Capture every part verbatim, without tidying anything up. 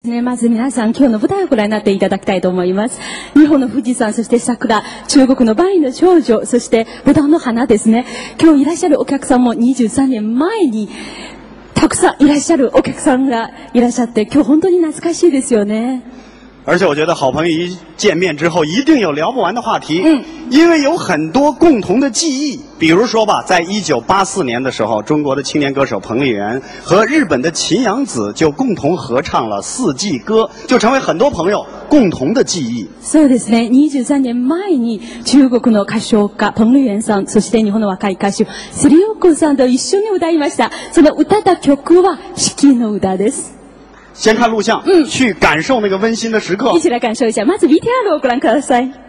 ね、まず皆さん今日の舞台をご覧になっていただきたいと思います。日本の富士山、そして桜、中国の万里の長城、そしてブドウの花ですね。今日いらっしゃるお客さんもにじゅうさんねんまえにたくさんいらっしゃるお客さんがいらっしゃって、今日本当に懐かしいですよね。 而且我觉得好朋友一见面之后一定有聊不完的话题， 嗯， 因为有很多共同的记忆。比如说吧，在一九八四年的时候，中国的青年歌手彭丽媛和日本的秦阳子就共同合唱了《四季歌》，就成为很多朋友共同的记忆。 そうですね。にじゅうさんねんまえに中国の歌唱家彭丽媛さん、そして日本の若い歌手セリオコさんと一緒に歌いました。その歌った曲は四季の歌です。 先看录像，嗯，去感受那个温馨的时刻。 一起来感受一下。まず ブイティーアール をご覧ください。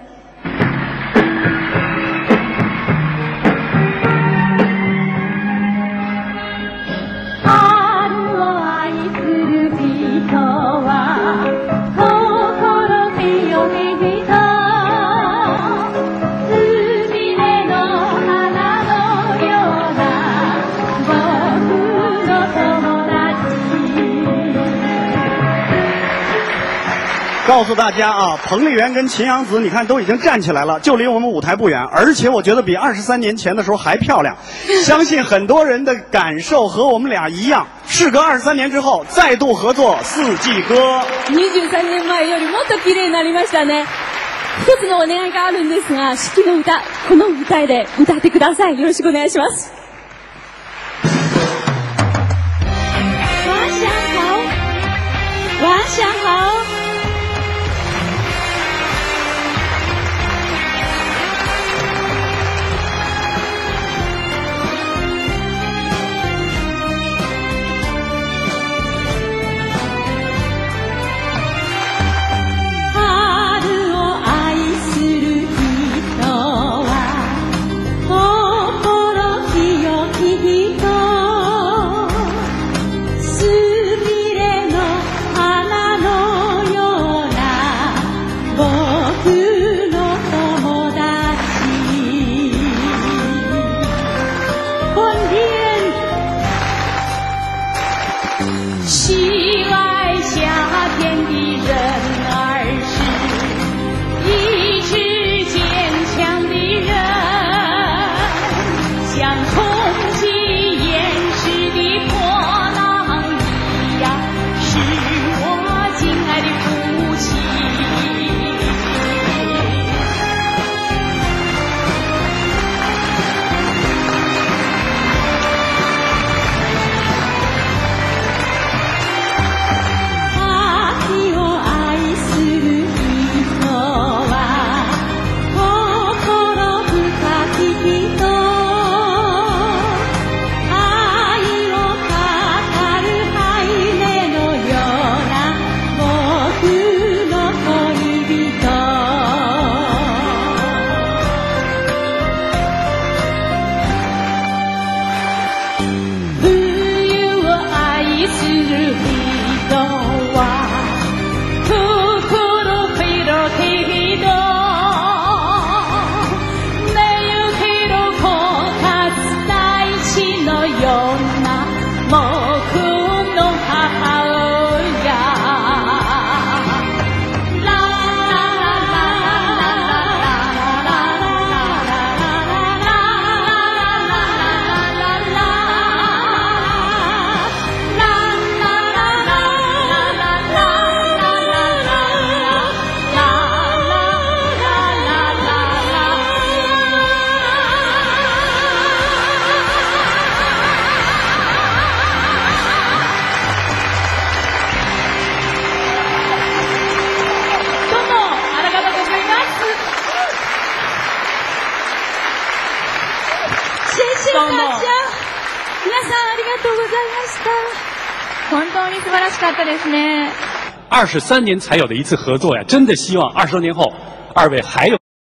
告诉大家啊，彭丽媛跟秦阳子，你看都已经站起来了，就离我们舞台不远，而且我觉得比二十三年前的时候还漂亮。相信很多人的感受和我们俩一样，事隔二十三年之后再度合作《四季歌》。 にじゅうさんねんまえよりもっと綺麗になりましたね。一つのお願いがあるんですが、四季の歌、この舞台で歌ってください。よろしくお願いします。晚上好，晚上好。喜爱夏天的人儿是意志坚强的人，像冲击岩石的波浪一样，是我敬爱的父亲。谢谢大家，皆さんありがとうございました。本当に素晴らしかったですね。 二十三年才有的一次合作呀，真的希望二十多年后二位还有。